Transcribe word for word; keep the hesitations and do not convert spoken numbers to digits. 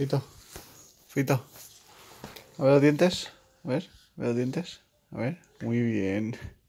Fito, Fito. A ver los dientes. A ver, a ver los dientes. A ver, muy bien.